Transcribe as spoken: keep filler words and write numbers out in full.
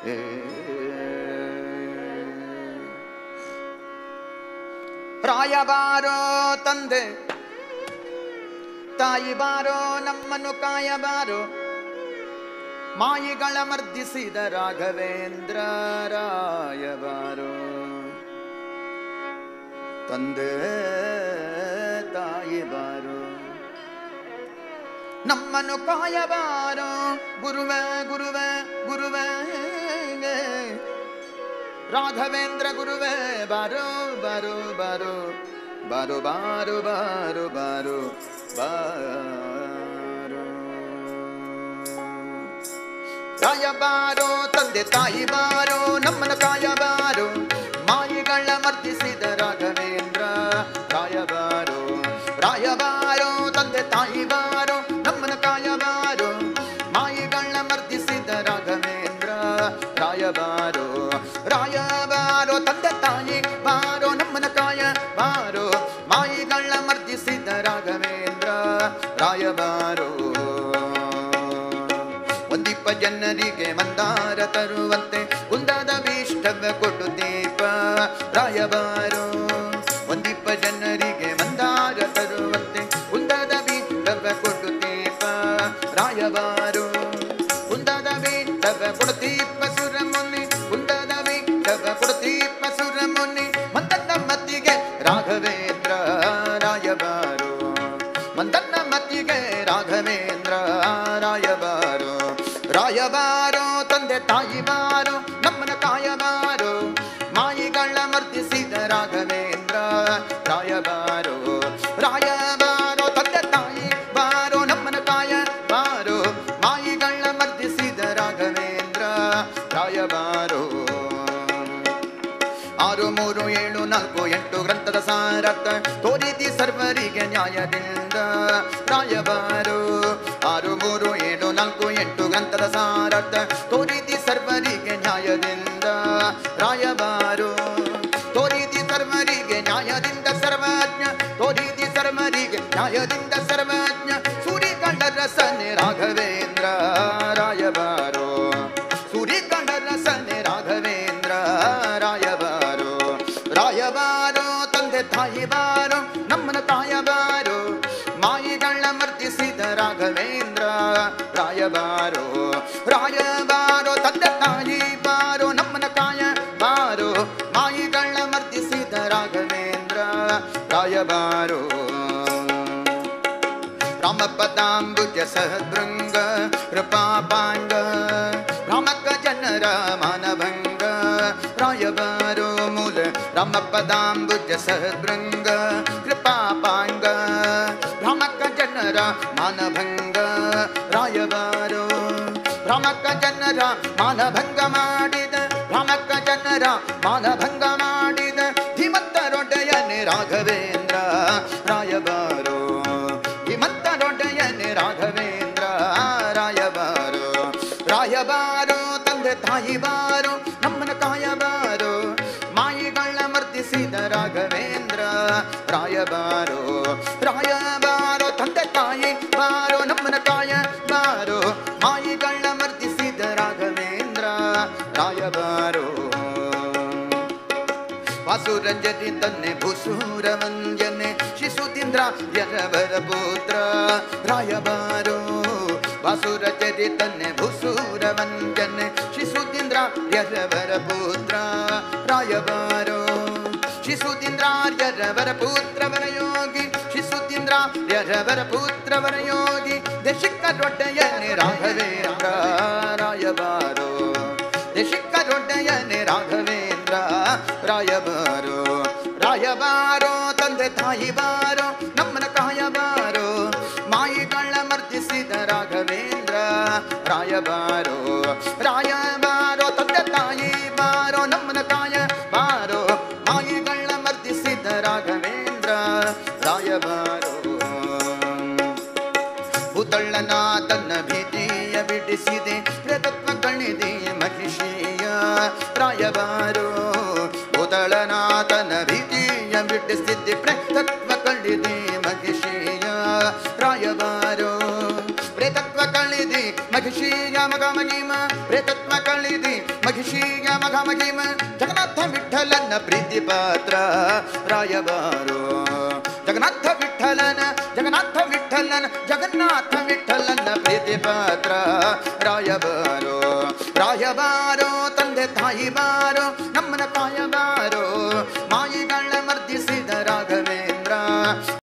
ರಾಯ ಬಾರೋ ತಂದೆ ತಾಯಿ ಬಾರೋ ನಮ್ಮನ್ನು ಕಾಯಬಾರೋ, ಮಾಯಿಗಳ ಮರ್ದಿಸಿದ ರಾಘವೇಂದ್ರ ರಾಯಬಾರೋ. ತಂದೆ ತಾಯಿ ಬಾರೋ ನಮ್ಮನ್ನು ಕಾಯಬಾರೋ, ಗುರುವೇ ಗುರುವೇ ಗುರುವೇ ರಾಘವೇಂದ್ರ ಗುರುವೇ ಬಾರೋ ಬಾರೋ ಬಾರೋ ಬಾರೋ ಬಾರೋ ಬಾರೋ ಬಾರೋ ಬಾರೋ. ರಾಯ ಬಾರೋ ತಂದೆ ತಾಯಿ ಬಾರೋ ನಮ್ಮನ್ನು ಕಾಯಬಾರೋ, ಮಾಯಿಗಳ ಮರ್ದಿಸಿದ ರಾಘವೇಂದ್ರ ರಾಯಬಾರೋ. ರಾಯಬಾರೋ ತಂದೆ ತಾಯಿ ಬಾರೋ ನಮ್ಮನ್ನು ಕಾಯಬಾರೋ, ಮಾಯಿಗಳ ಮರ್ದಿಸಿದ ರಾಘವೇಂದ್ರ ರಾಯಬಾರೋ. ರಾಯಬಾರೋ ತಂದೆ ತಾಯಿ ಬಾರೋ ನಮ್ಮನ್ನು ಕಾಯಬಾರೋ, ಮಾಯಿಗಳ ಮರ್ದಿಸಿದ ರಾಘವೇಂದ್ರ ರಾಯಬಾರೋ. ಒಂದಿಪ್ಪ ಜನರಿಗೆ ಮಂದಾರ ತರುವಂತೆ ಕುಂದದ ಭೀಷ್ಟವ ಕೊಡು ದೀಪ ರಾಯಬಾರೋ. ಒಂದಿಪ್ಪ ಜನರಿಗೆ ಮಂದಾರ ತರುವಂತೆ ಕುಂದದ ಭೀಷ್ಟವ ಕೊಡು ದೀಪ ರಾಯಬಾರೋ. ಕುಂದದ ಭೀಷ್ಟವ ಕೊಡು ದೀಪ ಸುರಮುನಿ, ಕುಂದದ ಭೀಷ್ಟವ ಕೊಡು ದೀಪ ಸುರಮುನಿ. ಮಂದನ್ನ ಮತ್ತಿಗೆ ರಾಘವೇಂದ್ರ ರಾಯಬಾರೋ, ಮಂದನ್ನ ಮತ್ತಿಗೆ ರಾಘವೇಂದ್ರ ರಾಯಬಾರೋ. ರಾಯಬಾರೋ ತಂದೆ ತಾಯಿ ಬಾರೋ ನಮ್ಮನ ಕಾಯಬಾರೋ, ಮಾಯಿಗಳ ಮರ್ದಿಸಿದ ರಾಘವೇಂದ್ರ ರಾಯಬಾರೋ. ರಾಯಬಾರೋ ತಂದೆ ತಾಯಿ ಬಾರೋ ನಮ್ಮನ ಕಾಯಬಾರೋ, ಮಾಯಿಗಳ ಮರ್ದಿಸಿದ ರಾಘವೇಂದ್ರ ರಾಯಬಾರೋ. ಆರು ಮೂರು ಏಳು ನಾಲ್ಕು ಎಂಟು ಗ್ರಂಥದ ಸಾರಥ ತೋರಿದಿ ಸರ್ವರಿಗೆ ನ್ಯಾಯದಿಂದ ರಾಯಬಾರೋ. ಆರು ಮೂರು ಏಳು ನಾಲ್ಕು ಎಂಟು ಗ್ರಂಥದ ಸಾರಥ ತೋರಿದಿ ಸರ್ವರಿಗೆ ನ್ಯಾಯದಿಂದ ರಾಯಬಾರೋ. ತೋರಿದಿ ಸರ್ವರಿಗೆ ನ್ಯಾಯದಿಂದ ಸರ್ವಜ್ಞ, ತೋರಿದಿ ಸರ್ವರಿಗೆ ನ್ಯಾಯದಿಂದ ಸರ್ವಜ್ಞ. ಸೂರಿಕಂಡ ರಸನೆ ರಾಘವೇಂದ್ರ ರಾಯಬಾರೋ, ಸೂರಿಕಂಡ ರಸನೆ ರಾಘವೇಂದ್ರ ರಾಯಬಾರೋ. ರಾಯಬಾರೋ ತಂದೆ ತಾಯಿ ಬಾರೋ ನಮ್ಮನ ಕಾಯಬಾರೋ, ಮಾಯಿಗಳ ಮರ್ದಿಸಿದ ರಾಘವೇಂದ್ರ ರಾಯಬಾರೋ. ರಾಯಬಾರೋ ತಂದೆ ತಾಯಿ ಬಾರೋ ನಮ್ಮನ ಕಾಯಬಾರೋ, ಮಾಯಿಗಳ ಮರ್ದಿಸಿದ ರಾಘವೇಂದ್ರ ರಾಯಬಾರೋ. ರಾಮಪದಾಂಬುಜ ಸಹೃಂಗ ಕೃಪಾಪಾಂಗ ರಾಮಕ ಜನರ ಮಾನಭಂಗ ರಾಯಬಾರೋ. ಮೂಲ ರಾಮಪದಾಂಬುಜ ಸಹೃಂಗ ಕೃಪಾಪಾಂಗ ರಾಮಕ ಜನರ ಮಾನಭಂಗ ರಾಯಬಾರೋ. ರಾಮಕ ಜನರ ಮಾನಭಂಗ ಮಾಡಿದ, ರಾಮಕ ಜನರ ಮಾನಭಂಗ ಮಾಡಿದ ಧೀಮಂತರೊಡೆಯನೆ ರಾಘವೇಂದ್ರ ರಾಯಬಾರೋ. ಧೀಮಂತರೊಡೆಯನೆ ರಾಘವೇಂದ್ರ ರಾಯಬಾರೋ. ರಾಯಬಾರೋ ತಂದೆ ತಾಯಿ ಬಾರೋ ನಮ್ಮನ ಕಾಯಬಾರೋ, ಮಾಯಿಗಳ ಮರ್ದಿಸಿದ ರಾಘವೇಂದ್ರ ರಾಯಬಾರೋ. ರಾಯಬಾರೋ ತಂದೆ ತಾಯಿ ಬಾರೋ ನಮ್ಮನ ಕಾಯಬಾರೋ, ಮಾಯಿಗಳ ಮರ್ದಿಸಿದ ರಾಘವೇಂದ್ರ ರಾಯಬಾರೋ. ವಾಸುರಂಜನಿ ತನ್ನೆ ಭೂಸೂರ ವಂಜನೆ ಶಿಶುತೀಂದ್ರ ಯರವರ ಪುತ್ರ ರಾಯಬಾರೋ. ವಾಸುರಂಜನಿ ತನ್ನೆ ಭೂಸೂರ ವಂಜನೆ ಶಿಶುತೀಂದ್ರ ಯರವರ ಪುತ್ರ ರಾಯಬಾರೋ. ಶಿಶುತೀಂದ್ರ ಯರವರ ಪುತ್ರ ವರಯೋಗಿ, ಶಿಶುತೀಂದ್ರ ಯರವರ ಪುತ್ರ ವರಯೋಗಿ. ದೇಶಿಕರೊಡೆಯನೆ ರಾಘವೇಂದ್ರ ರಾಯಬಾರೋ, ದೇಶಿಕರೊಡೆಯನೆ ರಾಘವೇಂದ್ರ ರಾಯಬಾರೋ. ರಾಯಬಾರೋ ತಂದೆ ತಾಯಿ ಬಾರೋ ನಮ್ಮನ ಕಾಯಬಾರೋ, ಮಾಯಿಗಳ ಮರ್ದಿಸಿದ ರಾಘವೇಂದ್ರ ರಾಯಬಾರೋ. ರಾಯಬಾರೋ ತಂದೆ ತಾಯಿ ಬಾರೋ ನಮ್ಮನ ಕಾಯಬಾರೋ, ಮಾಯಿಗಳ ಮರ್ದಿಸಿದ ರಾಘವೇಂದ್ರ ರಾಯಬಾರೋ. ಭೂತಳ್ಳನ ತನ್ನ ಭೀತಿಯ ಬಿಡಿಸಿದೆ ಪ್ರತತ್ವ ಕಣಿದೆ ಮಹಿಷಿಯ ರಾಯಬಾರೋ. ಭೂತಳನಾಥನ ಭೀತಿಯ ಬಿಡಿಸಿದ್ದೆ ಪ್ರತತ್ವ ಕಳಿದೆ ಮಹಿಷಿಯ ರಾಯಬಾರೋ. ಪ್ರೇತತ್ವ ಕಳಿದೆ ಮಹಿಷಿಯ ಮಗ ಮಗಿಮ ಪ್ರೇತತ್ವ ಕಳಿದೆ ಮಹಿಷಿಯ ಮಗ ಮಹಿಮ ಜಗನ್ನಾಥ ವಿಠಲನ ಪ್ರೀತಿ ಪಾತ್ರ ರಾಯಬಾರೋ ಜಗನ್ನಾಥ ವಿಠಲನ ಜಗನ್ನಾಥ ವಿಠಲನ ಜಗನ್ನಾಥ ವಿಠಲನ ಪ್ರೀತಿ ಪಾತ್ರ ರಾಯಬಾರೋ ರಾಯಬಾರೋ ತಂದೆ ತಾಯಿ ಬಾರೋ ನಮ್ಮನ ಕಾಯಬಾರೋ ಮಾಯಿಗಳ